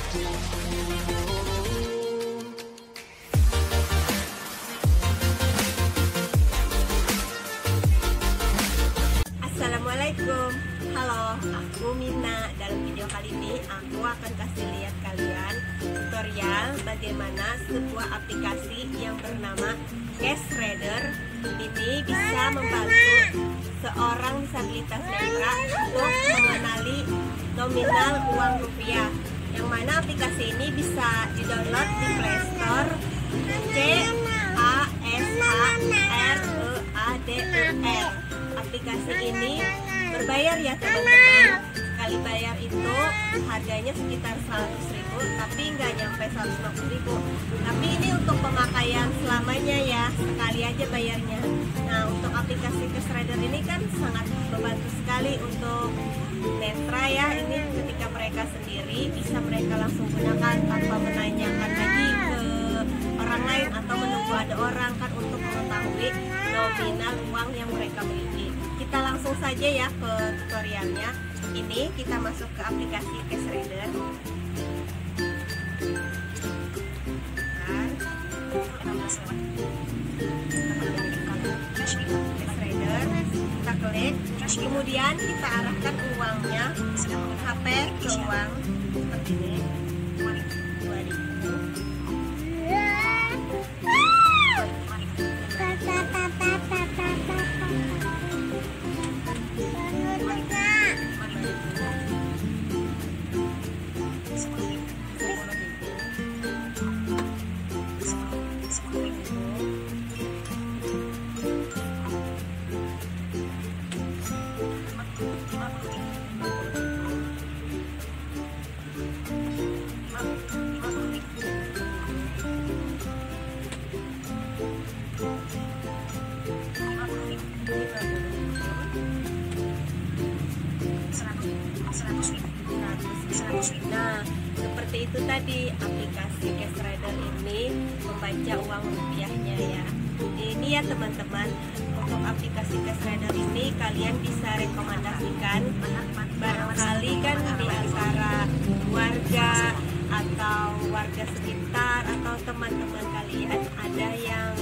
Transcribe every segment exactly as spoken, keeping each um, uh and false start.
Assalamualaikum, halo, aku Mina. Dalam video kali ini aku akan kasih lihat kalian tutorial bagaimana sebuah aplikasi yang bernama Cash Reader ini bisa membantu seorang disabilitas netra untuk mengenali nominal uang rupiah. Yang mana aplikasi ini bisa di-download di Play Store. C A S H R E A D E R. Aplikasi ini berbayar ya teman-teman. Sekali bayar itu harganya sekitar seratus ribu, tapi nggak nyampe seratus lima puluh ribu. Tapi ini untuk pemakaian selamanya ya, sekali aja bayarnya. Nah, untuk aplikasi Cash Reader ini kan sangat membantu sekali untuk netra ya. Ini ketika mereka sendiri bisa mereka langsung gunakan tanpa menanyakan lagi ke orang lain atau menunggu ada orang kan untuk mengetahui nominal uang yang mereka miliki. Kita langsung saja ya ke tutorialnya. Ini kita masuk ke aplikasi Cash Reader. Cash Reader, kita klik, kemudian kita arahkan uangnya H P ke uang seperti ini. dua ribu. Nah, seperti itu tadi aplikasi Cash Reader ini membaca uang rupiahnya ya. Ini ya teman-teman, untuk aplikasi Cash Reader ini kalian bisa rekomendasikan barangkali kan di antara warga atau warga sekitar atau teman-teman kalian ada yang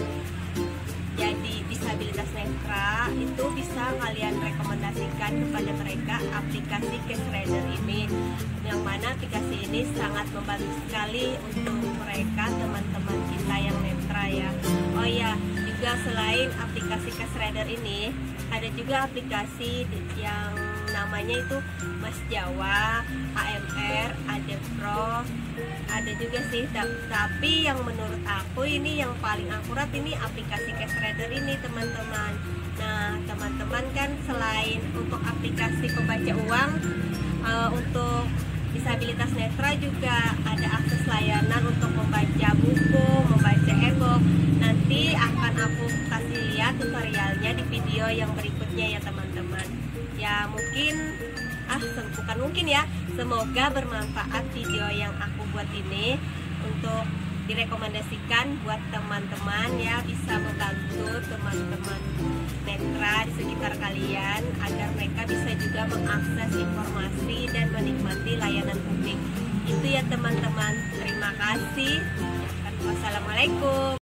jadi disabilitas netra, itu bisa kalian rekomendasikan kepada mereka aplikasi Cash Reader ini, yang mana aplikasi ini sangat membantu sekali untuk mereka teman-teman kita yang netra ya. Oh ya, juga selain aplikasi Cash Reader ini ada juga aplikasi yang namanya itu Mas Jawa, A M R, Adepro, ada juga sih. Tapi yang menurut aku ini yang paling akurat ini aplikasi Cash Reader ini teman-teman. Nah, teman-teman kan selain untuk aplikasi pembaca uang, uh, untuk disabilitas netra juga ada akses layanan untuk membaca buku, membaca e-book. Nanti akan aku kasih lihat tutorialnya di video yang berikutnya ya teman-teman. Ya mungkin, ah bukan mungkin ya, semoga bermanfaat video yang aku buat ini untuk direkomendasikan buat teman-teman ya, bisa membantu teman-teman netra di sekitar kalian agar mereka bisa juga mengakses informasi dan menikmati layanan publik. Itu ya teman-teman, terima kasih. Wassalamualaikum.